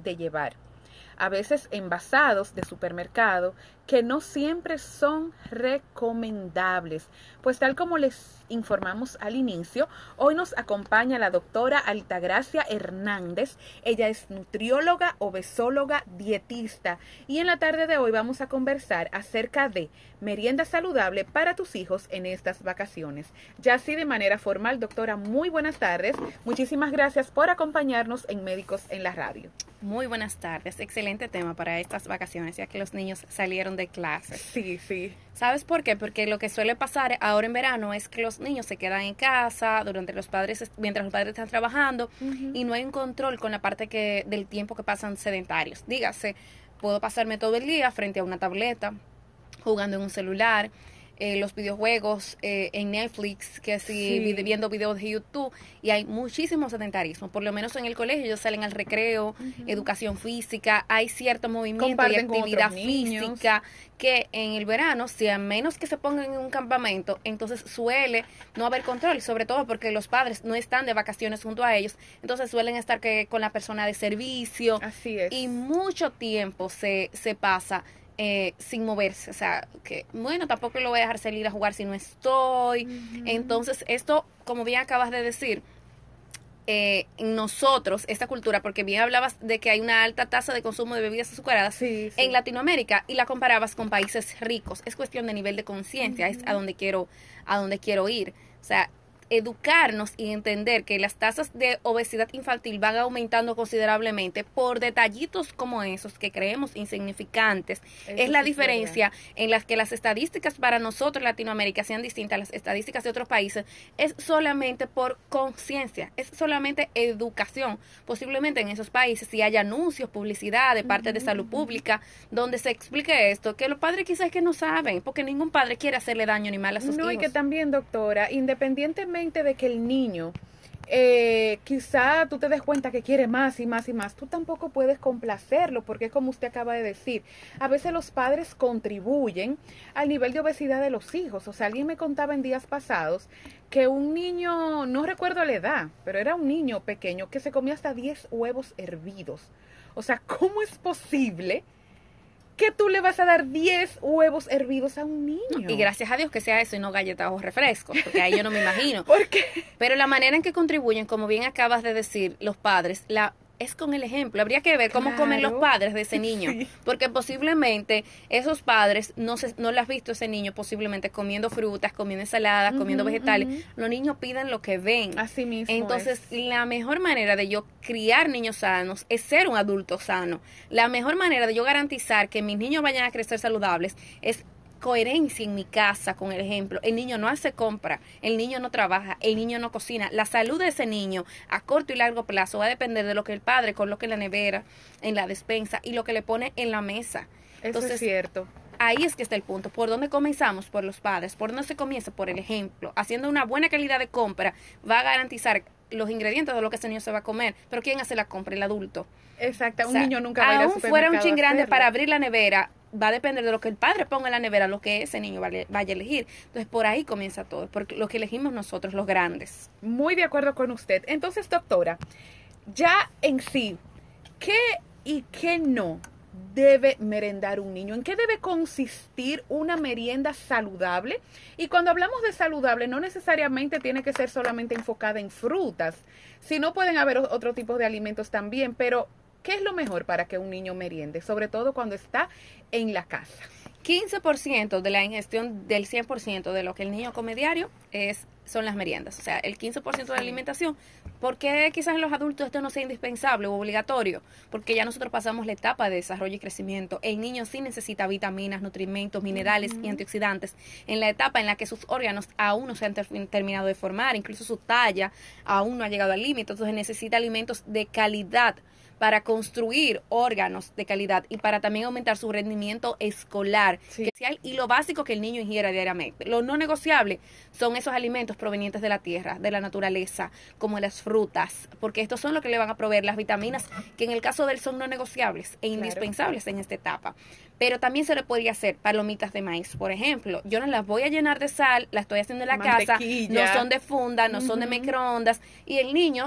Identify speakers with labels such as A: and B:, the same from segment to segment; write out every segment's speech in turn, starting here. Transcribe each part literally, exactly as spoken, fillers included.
A: de llevar, a veces envasados de supermercado, que no siempre son recomendables. Pues tal como les informamos al inicio, hoy nos acompaña la doctora Altagracia Hernández. Ella es nutrióloga, obesóloga, dietista, y en la tarde de hoy vamos a conversar acerca de merienda saludable para tus hijos en estas vacaciones. Ya así de manera formal, doctora, muy buenas tardes. Muchísimas gracias por acompañarnos en Médicos en la Radio.
B: Muy buenas tardes. Excelente tema para estas vacaciones, ya que los niños salieron de clases.
A: Sí, sí.
B: ¿Sabes por qué? Porque lo que suele pasar ahora en verano es que los niños se quedan en casa durante los padres, mientras los padres están trabajando, uh-huh. y no hay un control con la parte que del tiempo que pasan sedentarios. Dígase, puedo pasarme todo el día frente a una tableta, jugando en un celular, eh, los videojuegos eh, en Netflix, que así sí. viendo videos de YouTube, y hay muchísimo sedentarismo. Por lo menos en el colegio ellos salen al recreo, uh-huh. educación física, hay cierto movimiento
A: Comparten
B: y actividad física que en el verano, si a menos que se pongan en un campamento, entonces suele no haber control, sobre todo porque los padres no están de vacaciones junto a ellos, entonces suelen estar que con la persona de servicio.
A: Así es.
B: Y mucho tiempo se, se pasa Eh, sin moverse, o sea, que bueno, tampoco lo voy a dejar salir a jugar si no estoy. Uh-huh. Entonces, esto, como bien acabas de decir, eh, nosotros, esta cultura, porque bien hablabas de que hay una alta tasa de consumo de bebidas azucaradas
A: sí, sí.
B: en Latinoamérica y la comparabas con países ricos. Es cuestión de nivel de conciencia, uh-huh. es a donde quiero, a donde quiero ir. O sea, educarnos y entender que las tasas de obesidad infantil van aumentando considerablemente por detallitos como esos que creemos insignificantes. Eso es la sí diferencia es en las que las estadísticas para nosotros Latinoamérica sean distintas a las estadísticas de otros países. Es solamente por conciencia, es solamente educación. Posiblemente en esos países si hay anuncios, publicidad de parte uh-huh, de salud pública donde se explique esto, que los padres quizás que no saben, porque ningún padre quiere hacerle daño ni mal a sus
A: no,
B: hijos.
A: Y que también, doctora, independientemente de que el niño eh, quizá tú te des cuenta que quiere más y más y más, tú tampoco puedes complacerlo, porque es como usted acaba de decir, a veces los padres contribuyen al nivel de obesidad de los hijos. O sea, alguien me contaba en días pasados que un niño, no recuerdo la edad, pero era un niño pequeño que se comía hasta diez huevos hervidos. O sea, ¿cómo es posible que tú le vas a dar diez huevos hervidos a un niño?
B: Y gracias a Dios que sea eso y no galletas o refrescos, porque ahí yo no me imagino.
A: ¿Por qué?
B: Pero la manera en que contribuyen, como bien acabas de decir, los padres, la es con el ejemplo. Habría que ver cómo
A: claro.
B: comen los padres de ese niño, sí. porque posiblemente esos padres no se, no le has visto a ese niño posiblemente comiendo frutas, comiendo ensaladas, uh-huh, comiendo vegetales. Uh-huh. Los niños piden lo que ven.
A: Así mismo.
B: Entonces,
A: es.
B: la mejor manera de yo criar niños sanos es ser un adulto sano. La mejor manera de yo garantizar que mis niños vayan a crecer saludables es coherencia en mi casa con el ejemplo. El niño no hace compra, el niño no trabaja, el niño no cocina. La salud de ese niño a corto y largo plazo va a depender de lo que el padre coloque en la nevera, en la despensa y lo que le pone en la mesa.
A: Entonces, eso es cierto.
B: Ahí es que está el punto. ¿Por dónde comenzamos? Por los padres. ¿Por dónde se comienza? Por el ejemplo. Haciendo una buena calidad de compra va a garantizar los ingredientes de lo que ese niño se va a comer. Pero ¿quién hace la compra? El adulto.
A: Exacto. Un
B: o sea,
A: niño nunca va a ir al supermercado.
B: Aún fuera un chin grande para abrir la nevera, va a depender de lo que el padre ponga en la nevera, lo que ese niño vaya a elegir. Entonces, por ahí comienza todo, por lo que elegimos nosotros, los grandes.
A: Muy de acuerdo con usted. Entonces, doctora, ya en sí, ¿qué y qué no debe merendar un niño? ¿En qué debe consistir una merienda saludable? Y cuando hablamos de saludable, no necesariamente tiene que ser solamente enfocada en frutas, sino pueden haber otro tipo de alimentos también, pero ¿qué es lo mejor para que un niño meriende? Sobre todo cuando está en la casa.
B: quince por ciento de la ingestión del cien por ciento de lo que el niño come diario es, son las meriendas. O sea, el quince por ciento de la alimentación. ¿Por qué quizás en los adultos esto no sea indispensable o obligatorio? Porque ya nosotros pasamos la etapa de desarrollo y crecimiento. El niño sí necesita vitaminas, nutrimentos, minerales uh-huh. y antioxidantes. En la etapa en la que sus órganos aún no se han ter- terminado de formar, incluso su talla aún no ha llegado al límite. Entonces necesita alimentos de calidad para construir órganos de calidad y para también aumentar su rendimiento escolar,
A: sí.
B: y lo básico que el niño ingiera diariamente. Lo no negociable son esos alimentos provenientes de la tierra, de la naturaleza, como las frutas, porque estos son los que le van a proveer las vitaminas, que en el caso de él son no negociables e indispensables claro. en esta etapa. Pero también se le podría hacer palomitas de maíz, por ejemplo. Yo no las voy a llenar de sal, las estoy haciendo en la casa, no son de funda, no uh-huh. son de microondas, y el niño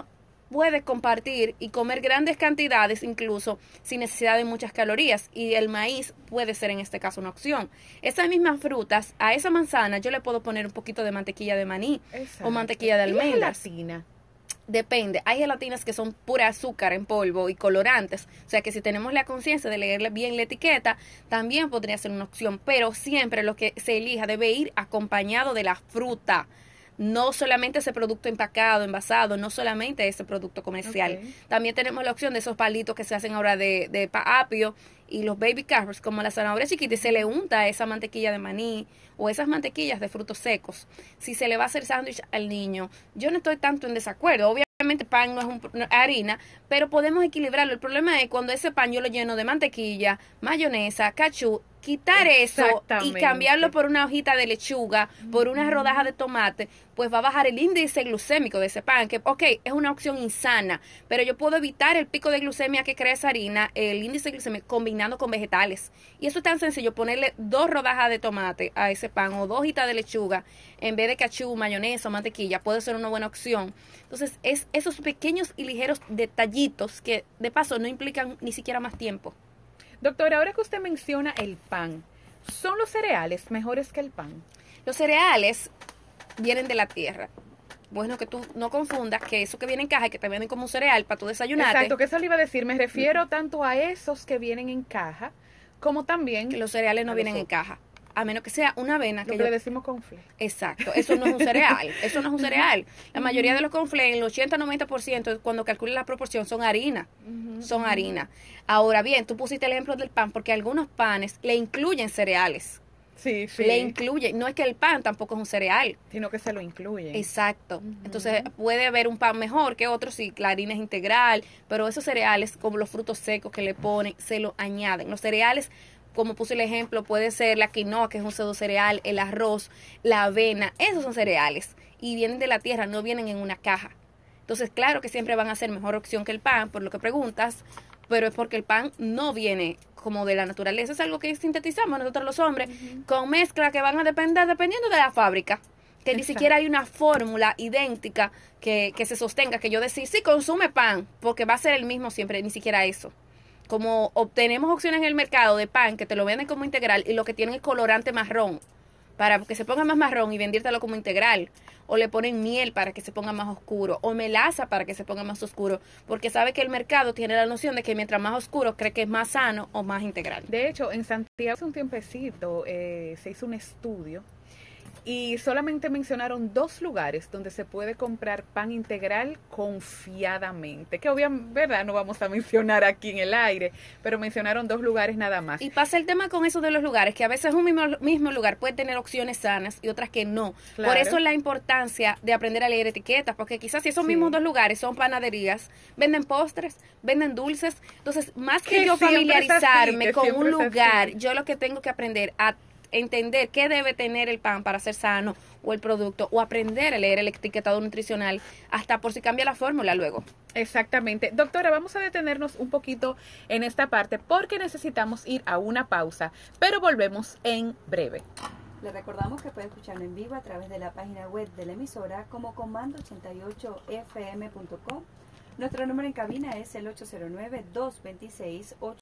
B: puede compartir y comer grandes cantidades incluso sin necesidad de muchas calorías, y el maíz puede ser en este caso una opción. Esas mismas frutas, a esa manzana yo le puedo poner un poquito de mantequilla de maní. Exacto. O mantequilla de almendras.
A: ¿Y gelatina?
B: Depende, hay gelatinas que son pura azúcar en polvo y colorantes, o sea que si tenemos la conciencia de leerle bien la etiqueta, también podría ser una opción, pero siempre lo que se elija debe ir acompañado de la fruta, no solamente ese producto empacado, envasado, no solamente ese producto comercial. Okay. También tenemos la opción de esos palitos que se hacen ahora de, de apio y los baby carrots, como la zanahoria chiquita, y se le unta esa mantequilla de maní o esas mantequillas de frutos secos. Si se le va a hacer sándwich al niño, yo no estoy tanto en desacuerdo. Obviamente pan no es, un, no es harina, pero podemos equilibrarlo. El problema es cuando ese pan yo lo lleno de mantequilla, mayonesa, cachú, quitar eso y cambiarlo por una hojita de lechuga, por una rodaja de tomate, pues va a bajar el índice glucémico de ese pan, que ok, es una opción insana, pero yo puedo evitar el pico de glucemia que crea esa harina, el índice glucémico, combinando con vegetales. Y eso es tan sencillo, ponerle dos rodajas de tomate a ese pan o dos hojitas de lechuga en vez de cachú, mayonesa o mantequilla, puede ser una buena opción. Entonces, es esos pequeños y ligeros detallitos que de paso no implican ni siquiera más tiempo.
A: Doctora, ahora que usted menciona el pan, ¿son los cereales mejores que el pan?
B: Los cereales vienen de la tierra. Bueno, que tú no confundas que eso que viene en caja y que te venden como un cereal para tu desayunarte.
A: Exacto, que eso le iba a decir. Me refiero tanto a esos que vienen en caja, como también...
B: Que los cereales no vienen en caja. A menos que sea una avena.
A: Lo
B: que,
A: que
B: yo...
A: le decimos cornflakes.
B: Exacto, eso no es un cereal, eso no es un cereal. La mayoría de los cornflakes, el ochenta a noventa por ciento, cuando calculen la proporción, son harina, uh-huh, son uh-huh. harina. Ahora bien, tú pusiste el ejemplo del pan, porque algunos panes le incluyen cereales.
A: Sí, sí.
B: Le incluye, no es que el pan tampoco es un cereal.
A: Sino que se lo incluyen.
B: Exacto. Uh-huh. Entonces puede haber un pan mejor que otro si la harina es integral, pero esos cereales, como los frutos secos que le ponen, se lo añaden. Los cereales, como puse el ejemplo, puede ser la quinoa, que es un pseudo cereal, el arroz, la avena, esos son cereales y vienen de la tierra, no vienen en una caja. Entonces, claro que siempre van a ser mejor opción que el pan, por lo que preguntas, pero es porque el pan no viene como de la naturaleza, es algo que sintetizamos nosotros los hombres, uh-huh. con mezcla que van a depender dependiendo de la fábrica, que Exacto. Ni siquiera hay una fórmula idéntica que, que se sostenga, que yo decir, sí, consume pan, porque va a ser el mismo siempre, ni siquiera eso. Como obtenemos opciones en el mercado de pan que te lo venden como integral y lo que tienen es colorante marrón para que se ponga más marrón y vendírtelo como integral, o le ponen miel para que se ponga más oscuro, o melaza para que se ponga más oscuro, porque sabe que el mercado tiene la noción de que mientras más oscuro cree que es más sano o más integral.
A: De hecho, en Santiago hace un tiempecito eh, se hizo un estudio y solamente mencionaron dos lugares donde se puede comprar pan integral confiadamente, que obviamente, ¿verdad? No vamos a mencionar aquí en el aire, pero mencionaron dos lugares nada más.
B: Y pasa el tema con eso de los lugares, que a veces un mismo, mismo lugar puede tener opciones sanas y otras que no. Claro. Por eso es la importancia de aprender a leer etiquetas, porque quizás si esos sí. mismos dos lugares son panaderías, venden postres, venden dulces, entonces más que, que yo familiarizarme así, con un lugar, yo lo que tengo que aprender a entender qué debe tener el pan para ser sano o el producto, o aprender a leer el etiquetado nutricional hasta por si cambia la fórmula luego.
A: Exactamente. Doctora, vamos a detenernos un poquito en esta parte porque necesitamos ir a una pausa, pero volvemos en breve.
C: Le recordamos que puede escucharlo en vivo a través de la página web de la emisora como comando ochenta y ocho f m punto com. Nuestro número en cabina es el ocho cero nueve, dos dos seis, ocho